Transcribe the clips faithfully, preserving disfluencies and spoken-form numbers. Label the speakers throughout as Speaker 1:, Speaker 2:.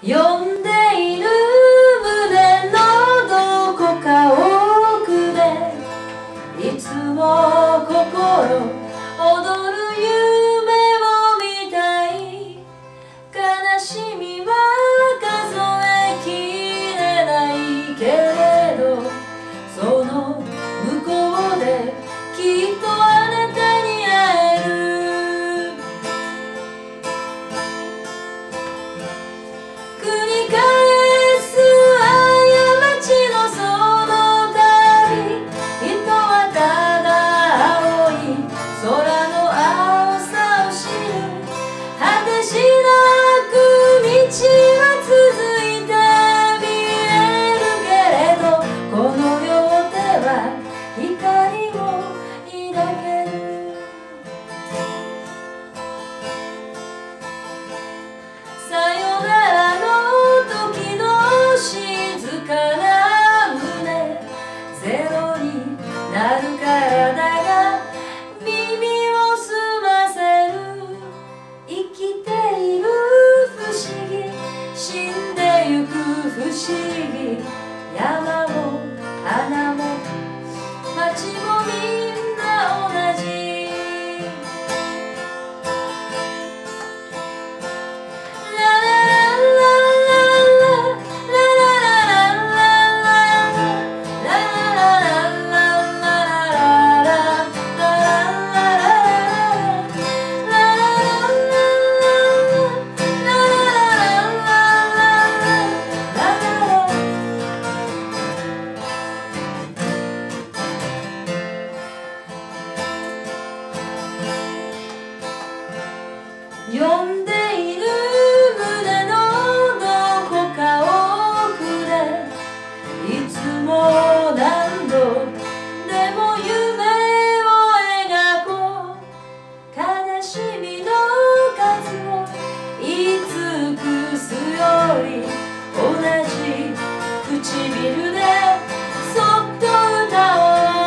Speaker 1: 呼んでいる胸のどこか奥でいつも心躍る夢を見たい。悲しみは数えきれないけれど、その向こうできっとあなたに会える。繰り返す過ちのその旅、人はただ青い空の青さを知る。果てしなく道は続いて見えるけれど、この両手は光を抱ける。さよならの時の静かな胸、ゼロになるからだが耳を澄ませる。生きている不思議、死んでゆく不思議、山も花も街もみんな同じ。呼んでいる胸のどこか奥でいつも何度でも夢を描こう。悲しみの数を言い尽くすより、同じ唇でそっと歌おう。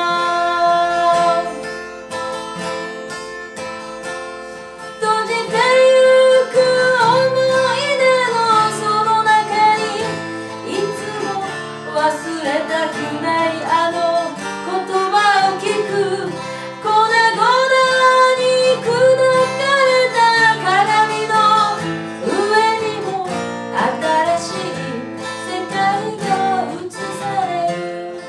Speaker 1: 忘れたくないあの言葉を聞く。粉々に砕かれた鏡の上にも新しい世界が映される。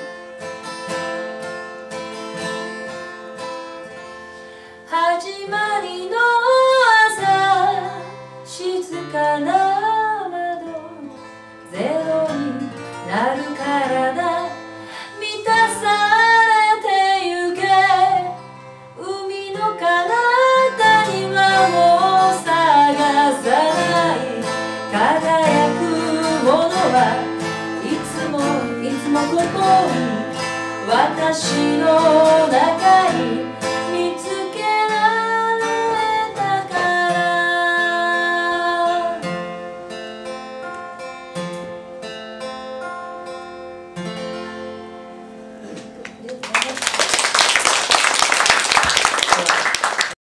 Speaker 1: 始まりの朝、静かな窓、ゼロになるからだ、満たされてゆけ。海の彼方にはもう探さない。輝くものはいつもいつもここに、私の中に